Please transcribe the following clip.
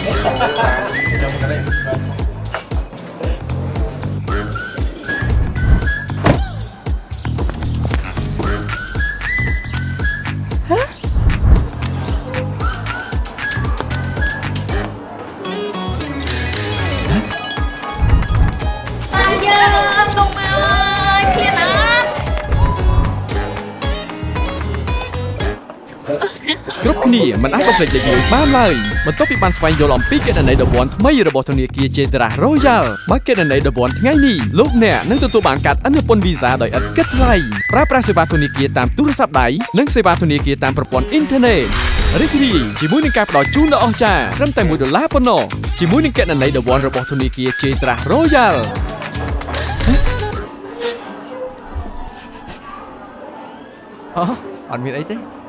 គ្រប់គ្នាមិនអាចបំភ្លេចលេខ1បានឡើយបន្ទាប់ពីបានស្វែងយល់អំពីគណនីដប័ណ្ណថ្មីរបស់ធនាគារ Cedra Royal បើគណនីដប័ណ្ណថ្ងៃនេះលោកអ្នកនឹងទទួលបានកាតឥណពន្ធវីសាដោយឥតគិតថ្លៃប្រើប្រាស់សេវាធនាគារតាមទូរស័ព្ទដៃនិងសេវាធនាគារតាមប្រព័ន្ធអ៊ីនធឺណិតរីករាយជាមួយនឹងការផ្ដល់ជូនដ៏អស្ចារ្យត្រឹមតែ$1ប៉ុណ្ណោះជាមួយនឹងគណនីដប័ណ្ណរបស់ធនាគារ Cedra Royal អត់មានអីទេ